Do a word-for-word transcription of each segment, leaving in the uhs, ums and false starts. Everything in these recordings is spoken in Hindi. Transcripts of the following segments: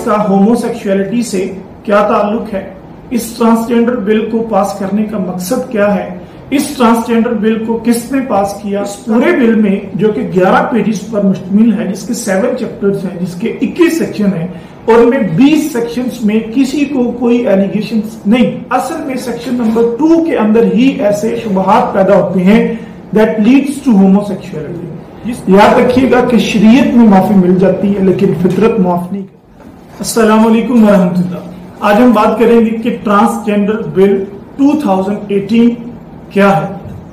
इसका होमोसेक्सुअलिटी से क्या ताल्लुक है, इस ट्रांसजेंडर बिल को पास करने का मकसद क्या है, इस ट्रांसजेंडर बिल को किसने पास किया। इस पूरे बिल में जो कि ग्यारह पेजेस पर मुश्तमिल है, जिसके सेवन चैप्टर्स हैं, जिसके इक्कीस सेक्शन हैं, और में बीस सेक्शंस में किसी को कोई एलिगेशन नहीं। असल में सेक्शन नंबर टू के अंदर ही ऐसे शुबहात पैदा होते हैं दैट लीड्स टू होमोसेक्सुअलिटी। याद रखिएगा कि शरीयत में माफी मिल जाती है लेकिन फितरत माफ नहीं करती। अस्सलाम वालेकुम वरहमतुल्लाह। आज हम बात करेंगे कि ट्रांसजेंडर बिल दो हज़ार अठारह क्या है।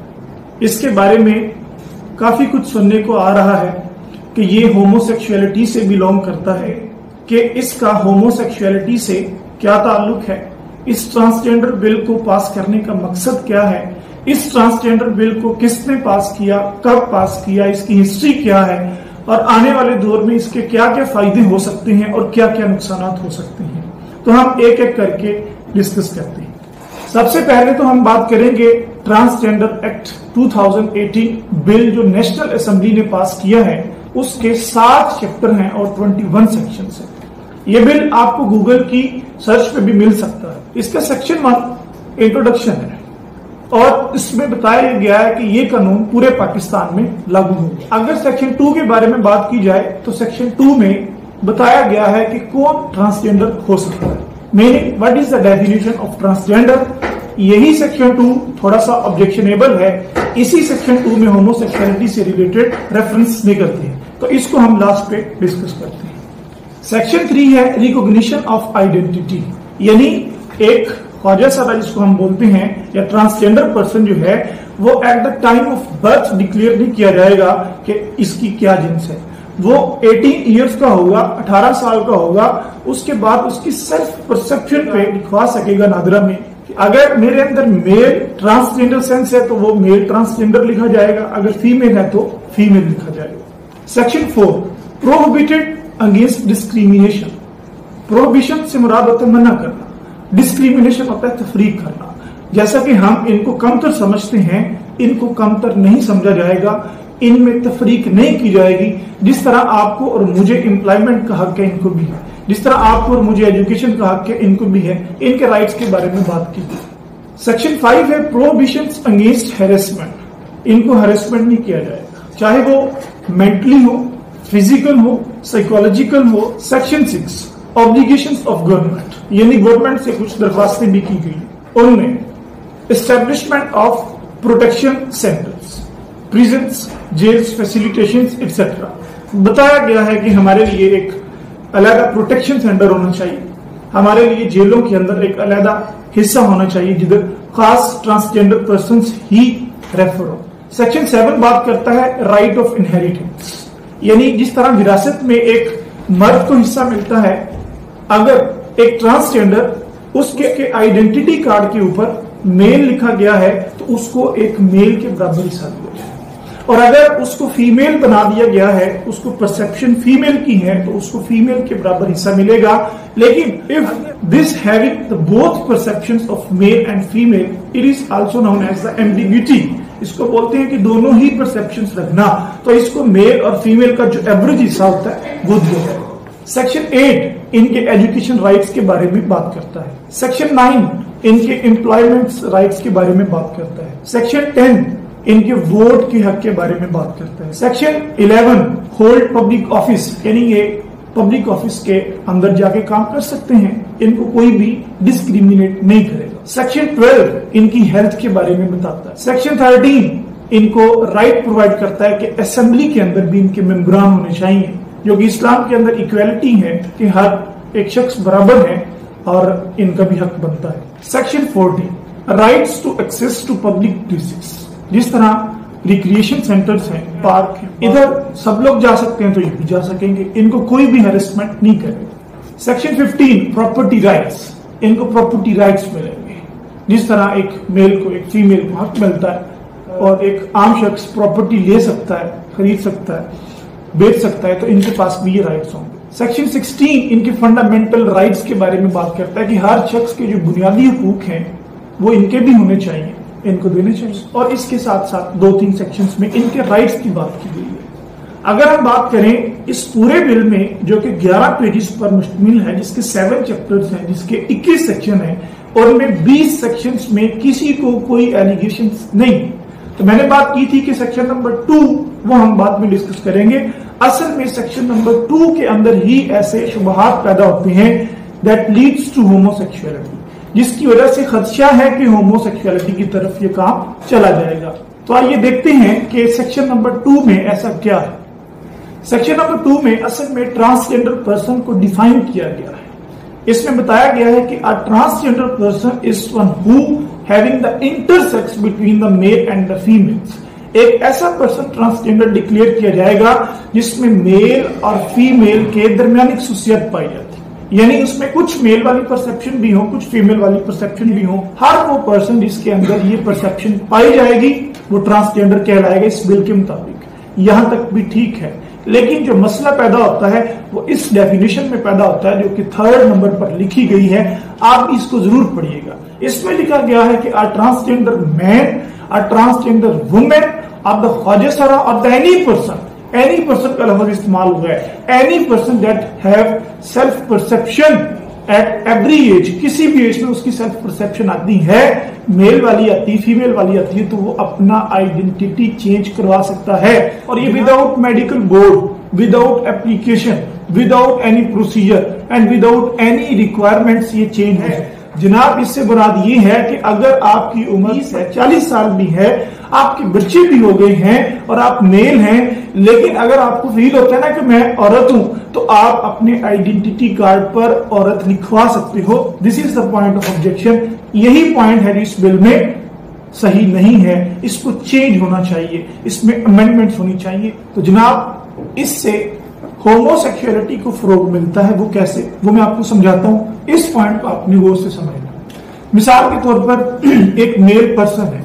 इसके बारे में काफी कुछ सुनने को आ रहा है कि ये होमोसेक्सुअलिटी से बिलोंग करता है, कि इसका होमोसेक्सुअलिटी से क्या ताल्लुक है, इस ट्रांसजेंडर बिल को पास करने का मकसद क्या है, इस ट्रांसजेंडर बिल को किसने पास किया, कब पास किया, इसकी हिस्ट्री क्या है, और आने वाले दौर में इसके क्या क्या फायदे हो सकते हैं और क्या क्या नुकसान हो सकते हैं। तो हम एक एक करके डिस्कस करते हैं। सबसे पहले तो हम बात करेंगे ट्रांसजेंडर एक्ट दो हज़ार अठारह बिल जो नेशनल असेंबली ने पास किया है। उसके सात चैप्टर हैं और इक्कीस सेक्शन है। ये बिल आपको गूगल की सर्च पे भी मिल सकता है। इसका सेक्शन वन इंट्रोडक्शन है और इसमें बताया गया है कि ये कानून पूरे पाकिस्तान में लागू होगा। अगर सेक्शन टू के बारे में बात की जाए तो सेक्शन टू में बताया गया है कि कौन ट्रांसजेंडर हो सकता है, meaning what is the definition of transgender. यही सेक्शन टू थोड़ा सा ऑब्जेक्शनेबल है। इसी सेक्शन टू में होमोसेक्सुअलिटी से रिलेटेड रेफरेंस नहीं करते हैं, तो इसको हम लास्ट पे डिस्कस करते हैं। सेक्शन थ्री है रिकॉग्निशन ऑफ आइडेंटिटी, यानी एक ख्वाजा सारा जिसको हम बोलते हैं या ट्रांसजेंडर पर्सन जो है वो at the time of birth declare नहीं किया जाएगा कि इसकी क्या जिन्स है। वो अठारह इयर्स का होगा, अठारह साल का होगा। उसके बाद उसकी सेल्फ परसेप्शन पे दिखवा सकेगा नादरा में कि अगर मेरे अंदर मेल ट्रांसजेंडर सेंस है तो वो मेल ट्रांसजेंडर लिखा जाएगा, अगर फीमेल है तो फीमेल लिखा जाएगा। Section four prohibited against discrimination. Prohibition से मुराद होता है मना करना, डिस्क्रिमिनेशन होता है तफरीक करना। जैसा कि हम इनको कमतर समझते हैं, इनको कमतर नहीं समझा जाएगा, इनमें तफरीक नहीं की जाएगी। जिस तरह आपको और मुझे एम्प्लॉयमेंट का हक है इनको भी है, जिस तरह आपको और मुझे एजुकेशन का हक है इनको भी है। इनके राइट्स के बारे में बात की। सेक्शन फाइव है प्रोहिबिशन अगेंस्ट हैरेसमेंट। इनको हैरेसमेंट नहीं किया जाएगा, चाहे वो मेंटली हो, फिजिकल हो, साइकोलॉजिकल हो। Section six obligations of government, यानी गवर्नमेंट से कुछ दरख्वास्तें भी की गई। उनमें establishment of protection centres, prisons, jails, facilitations etcetera. बताया गया है कि हमारे लिए एक अलग प्रोटेक्शन सेंटर होना चाहिए, हमारे लिए जेलों के अंदर एक अलग हिस्सा होना चाहिए जिधर खास ट्रांसजेंडर पर्संस ही रेफर हो। सेक्शन सेवन बात करता है राइट ऑफ इनहेरिटेंस, यानी जिस तरह विरासत में एक मर्द को हिस्सा मिलता है, अगर एक ट्रांसजेंडर उसके आइडेंटिटी कार्ड के ऊपर मेल लिखा गया है तो उसको एक मेल के बराबर हिस्सा दिया जाए, और अगर उसको फीमेल बना दिया गया है, उसको परसेप्शन फीमेल की है तो उसको फीमेल के बराबर हिस्सा मिलेगा। लेकिन if this having the both perceptions of male and female, it is also known as the ambiguity. इसको बोलते हैं कि दोनों ही परसेप्शंस रखना, तो इसको मेल और फीमेल का जो एवरेज हिस्सा होता है वो दिया जाएगा। सेक्शन एट इनके एजुकेशन राइट्स के बारे में बात करता है। सेक्शन नाइन इनके एम्प्लॉयमेंट राइट्स के बारे में बात करता है। सेक्शन टेन इनके वोट के हक के बारे में बात करता है। Section eleven hold public office, यानी ये पब्लिक ऑफिस के अंदर जाके काम कर सकते हैं, इनको कोई भी डिस्क्रिमिनेट नहीं करेगा। सेक्शन ट्वेल्व इनकी हेल्थ के बारे में बताता है। सेक्शन थर्टीन इनको राइट प्रोवाइड करता है कि असेंबली के अंदर भी इनके मेंबरान होने चाहिए, जो कि इस्लाम के अंदर इक्वेलिटी है कि हर एक शख्स बराबर है और इनका भी हक बनता है। Section fourteen rights to access to public places, जिस तरह रिक्रिएशन सेंटर्स हैं, पार्क हैं, इधर सब लोग जा सकते हैं तो ये भी जा सकेंगे, इनको कोई भी हैरेसमेंट नहीं करेगा। सेक्शन फिफ्टीन प्रॉपर्टी राइट्स, इनको प्रॉपर्टी राइट्स मिलेंगे। जिस तरह एक मेल को एक फीमेल को हक मिलता है और एक आम शख्स प्रॉपर्टी ले सकता है, खरीद सकता है, बेच सकता है, तो इनके पास भी ये राइट्स होंगे। सेक्शन सिक्सटीन इनके फंडामेंटल राइट्स के बारे में बात करता है कि हर शख्स के जो बुनियादी हुकूक हैं वो इनके भी होने चाहिए, इनको देने चाहिए। और इसके साथ साथ दो तीन सेक्शंस में इनके राइट्स की बात की गई है। अगर हम बात करें इस पूरे बिल में जो कि ग्यारह पेजेस पर मुश्तमिल है, जिसके सेवन चैप्टर्स हैं, जिसके इक्कीस सेक्शन हैं और उनमें बीस सेक्शंस में किसी को कोई एलिगेशन नहीं। तो मैंने बात की थी कि सेक्शन नंबर टू वो हम बाद में डिस्कस करेंगे। असल में सेक्शन नंबर टू के अंदर ही ऐसे शुबहात पैदा होते हैं दैट लीड्स टू होमोसेक्सुअलिटी, जिसकी वजह से खदशा है कि होमोसेक्सुअलिटी की तरफ ये काम चला जाएगा। तो आइए देखते हैं कि सेक्शन नंबर टू में ऐसा क्या है। सेक्शन नंबर टू में असल में ट्रांसजेंडर पर्सन को डिफाइन किया गया है। इसमें बताया गया है कि a transgender person is one who having the intersex between the male and the females. एक ऐसा पर्सन ट्रांसजेंडर डिक्लेयर किया जाएगा जिसमें मेल और फीमेल के दरमियान एक खुसूसियत पाई जाती है, यानी उसमें कुछ मेल वाली परसेप्शन भी हो, कुछ फीमेल वाली परसेप्शन भी हो। हर वो पर्सन जिसके अंदर ये परसेप्शन पाई जाएगी वो ट्रांसजेंडर कहलाएगा इस बिल के मुताबिक। यहां तक भी ठीक है, लेकिन जो मसला पैदा होता है वो इस डेफिनेशन में पैदा होता है जो कि थर्ड नंबर पर लिखी गई है। आप इसको जरूर पढ़िएगा। इसमें लिखा गया है कि a transgender man, a transgender women of the ख्वाजा और the any person, any person का लफ्ज इस्तेमाल हुआ है, any person that have self perception at every age, किसी भी एज में उसकी सेल्फ परसेप्शन आती है, मेल वाली आती है, फीमेल वाली आती है, तो वो अपना आइडेंटिटी चेंज करवा सकता है। और ये without medical board, without application, without any procedure and without any requirements ये चेंज है। जनाब, इससे मुराद ये है कि अगर आपकी उम्र है चालीस साल भी है, आपके बच्चे भी हो गए हैं और आप मेल हैं, लेकिन अगर आपको फील होता है ना कि मैं औरत हूं, तो आप अपने आइडेंटिटी कार्ड पर औरत लिखवा सकते हो। This is the point of objection. यही पॉइंट है इस बिल में सही नहीं है, इसको चेंज होना चाहिए, इसमें अमेंडमेंट्स होनी चाहिए। तो जनाब, इससे होमोसेक्सुअलिटी को फरोग मिलता है। वो कैसे, वो मैं आपको समझाता हूं। इस पॉइंट को अपनी गौर से समझना। मिसाल के तौर पर एक मेल पर्सन है,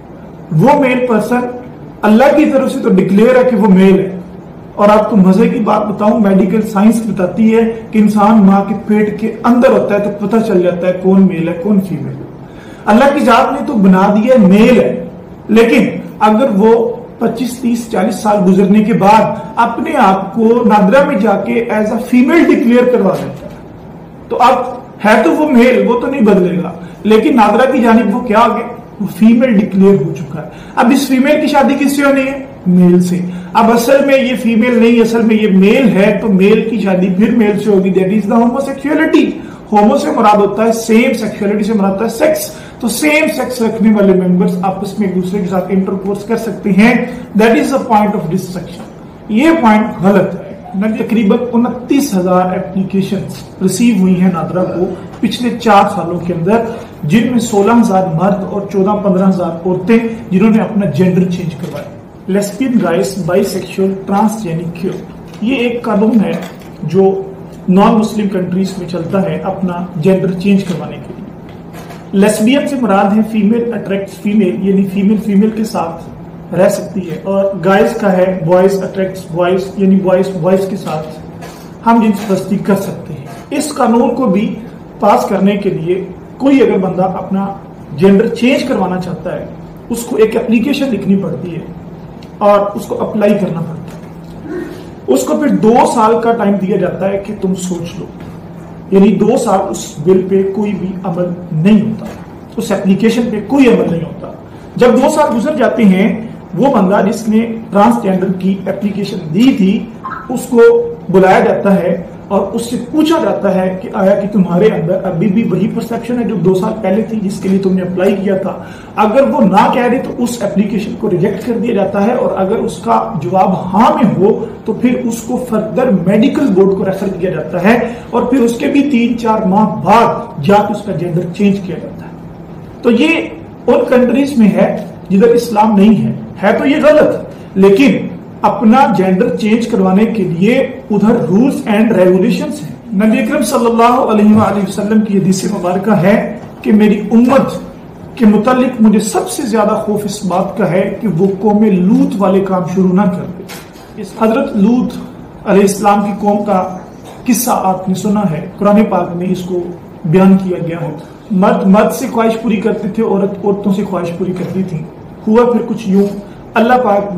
वो मेल पर्सन अल्लाह की तरफ से तो डिक्लेयर है कि वो मेल है। और आपको मजे की बात बताऊं, मेडिकल साइंस बताती है कि इंसान मां के पेट के अंदर होता है तो पता चल जाता है कौन मेल है कौन फीमेल है। अल्लाह की जात ने तो बना दिया मेल है, लेकिन अगर वो पच्चीस तीस चालीस साल गुजरने के बाद अपने आप को नादरा में जाके एज अ फीमेल डिक्लेयर करवा देता है, तो अब है तो वो मेल, वो तो नहीं बदलेगा, लेकिन नादरा की जानिब वो क्या आ गया, वो फीमेल डिक्लेयर हो चुका है। अब इस फीमेल की शादी किससे होनी है, मेल से। अब असल में ये फीमेल नहीं, असल में ये मेल है, तो मेल की शादी फिर मेल से होगी। That is the homosexuality. Homo से मुराद होता है सेम, सेक्सुअलिटी से मुराद होता है सेक्स। तो सेम सेक्स रखने वाले मेंबर्स आपस में एक दूसरे के साथ इंटरकोर्स कर सकते हैं। That is the point of this section. ये पॉइंट गलत है। तकरीबन उनतीस हजार एप्लीकेशन रिसीव हुई हैं नादरा को पिछले चार सालों के अंदर, जिनमें सोलह हजार मर्द और चौदह पंद्रह हजार औरतें जिन्होंने अपना जेंडर चेंज करवाया। लेस्बियन, गाइस, बाइसेक्सुअल, ट्रांसजेनिक, ये एक कानून है जो नॉन मुस्लिम कंट्रीज में चलता है अपना जेंडर चेंज करवाने के लिए। लेस्बियन से मुराद है फीमेल अट्रैक्ट्स फीमेल, यानी फीमेल फीमेल के साथ रह सकती है। और गाइस का है बॉयज अट्रैक्ट्स बॉयज, यानी बॉयज बॉयज के साथ हम जिन्सपरस्ती कर सकते हैं। इस कानून को भी पास करने के लिए कोई अगर बंदा अपना जेंडर चेंज करवाना चाहता है, उसको एक एप्लीकेशन लिखनी पड़ती है और उसको अप्लाई करना पड़ता है। उसको फिर दो साल का टाइम दिया जाता है कि तुम सोच लो, यानी दो साल उस बिल पे कोई भी अमल नहीं होता, उस एप्लीकेशन पे कोई अमल नहीं होता। जब दो साल गुजर जाते हैं, वो बंदा जिसने ट्रांसजेंडर की एप्लीकेशन दी थी उसको बुलाया जाता है और उससे पूछा जाता है कि आया कि तुम्हारे अंदर अभी भी वही परसेप्शन है जो दो साल पहले थी जिसके लिए तुमने अप्लाई किया था। अगर वो ना कह रहे तो उस एप्लीकेशन को रिजेक्ट कर दिया जाता है, और अगर उसका जवाब हाँ में हो तो फिर उसको फर्दर मेडिकल बोर्ड को रेफर किया जाता है, और फिर उसके भी तीन चार माह बाद जाकर उसका जेंडर चेंज किया जाता है। तो ये उन कंट्रीज में है जिधर इस्लाम नहीं है, है तो ये गलत, लेकिन अपना जेंडर चेंज करवाने के लिए उधर रूल्स एंड रेगुलेशंस हैं। नबी अकरम सल्लल्लाहु अलैहि वसल्लम की हदीस मुबारक है कि मेरी उम्मत के मुतालिक मुझे सबसे ज्यादा खौफ इस बात का है कि वो कौम लूत वाले काम शुरू ना कर दे। इस हजरत लूत अलैहिस्सलाम की कौम का किस्सा आपने सुना है, कुरान पाक में इसको बयान किया गया है। मर्द मर्द से ख्वाहिश पूरी करते थे, औरत औरतों से ख्वाहिश पूरी करती थी। हुआ फिर कुछ यूं, अल्लाह पाक ने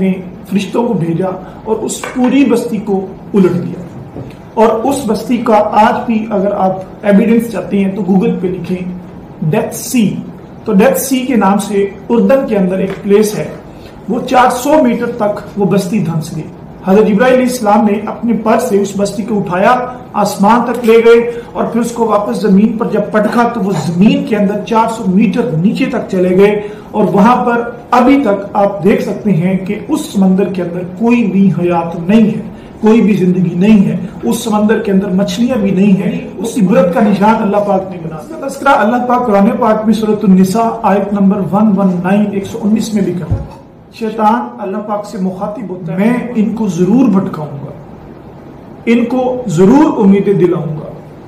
फरिश्तों को भेजा और उस पूरी बस्ती को उलट दिया। और उस बस्ती का आज भी अगर आप एविडेंस चाहते हैं तो गूगल पे लिखें डेथ सी, तो डेथ सी के नाम से उर्दन के अंदर एक प्लेस है, वो चार सौ मीटर तक वो बस्ती धंस गई। हज़रत जिब्राइल इस्लाम ने अपने पर से उस बस्ती को उठाया, आसमान तक ले गए और फिर उसको वापस जमीन पर जब पटका तो वो जमीन के अंदर चार सौ मीटर नीचे तक चले गए। और वहां पर अभी तक आप देख सकते हैं कि उस समंदर के अंदर कोई भी हयात नहीं है, कोई भी जिंदगी नहीं है। उस समंदर के अंदर मछलियां भी नहीं है। उस इबरत का निशान अल्लाह पाक ने बना दिया। तस्करा अल्लाह पाक कुरान पाक में सूरह निसा आयत नंबर एक सौ उन्नीस एक सौ उन्नीस में भी करता है। शैतान अल्लाह पाक से मुखातिब होता है, मैं इनको जरूर भटकाऊंगा, इनको जरूर उम्मीदें दिलाऊंगा,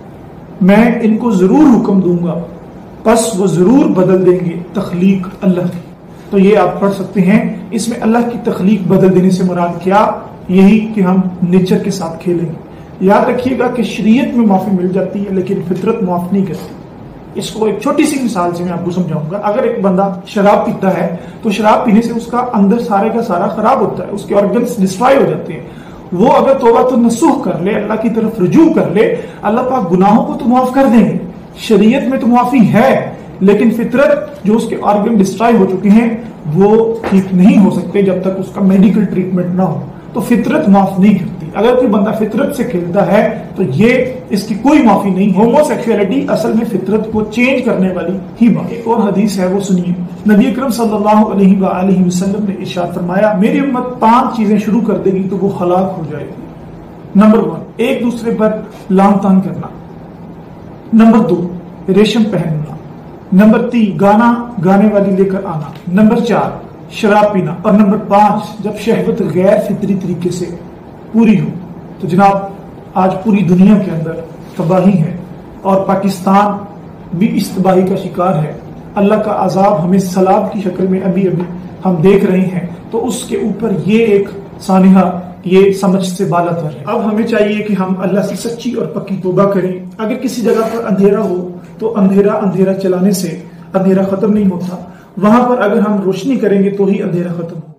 मैं इनको जरूर हुक्म दूंगा, बस वो जरूर बदल देंगे तख्लीक अल्लाह की। तो ये आप पढ़ सकते हैं। इसमें अल्लाह की तख्लीक बदल देने से मुराद क्या? यही कि हम नेचर के साथ खेलेंगे। याद रखिएगा कि शरीयत में माफी मिल जाती है लेकिन फितरत माफ नहीं करती। इसको एक छोटी सी मिसाल से मैं आपको समझाऊंगा। अगर एक बंदा शराब पीता है तो शराब पीने से उसका अंदर सारे का सारा खराब होता है, उसके ऑर्गन्स डिस्ट्रॉय हो जाते हैं। वो अगर तौबा तो नसूह कर ले, अल्लाह की तरफ रुजू कर ले, अल्लाह पाक गुनाहों को तो माफ कर देंगे। शरीयत में तो माफी है लेकिन फितरत जो उसके ऑर्गन डिस्ट्रॉय हो चुके हैं वो ठीक नहीं हो सकते जब तक उसका मेडिकल ट्रीटमेंट ना हो। तो फितरत माफ नहीं करती। अगर कोई बंदा फितरत से खेलता है तो ये इसकी कोई माफी नहीं। होमोसेक्सुअलिटी असल में फितरत को चेंज करने वाली ही बात। एक और हदीस है वो सुनिए। नबी अकरम सल्लल्लाहु अलैहि वसल्लम ने इरशाद फरमाया, मेरी उम्मत पांच चीजें शुरू कर देगी तो वो हलाक हो जाएगी। नंबर वन, एक दूसरे पर लान तान करना। नंबर दो, रेशम पहनना। नंबर तीन, गाना गाने वाली लेकर आना। नंबर चार, शराब पीना। और नंबर पांच, जब शहवत गैर फितरी तरीके से पूरी हो। तो जनाब आज पूरी दुनिया के अंदर तबाही है और पाकिस्तान भी इस तबाही का शिकार है। अल्लाह का अजाब हमें सलाब की शक्ल में अभी अभी हम देख रहे हैं। तो उसके ऊपर ये एक सानिहा ये समझ से बालातर है। अब हमें चाहिए कि हम अल्लाह से सच्ची और पक्की तौबा करें। अगर किसी जगह पर अंधेरा हो तो अंधेरा अंधेरा चलाने से अंधेरा खत्म नहीं होता। वहां पर अगर हम रोशनी करेंगे तो ही अंधेरा खत्म हो।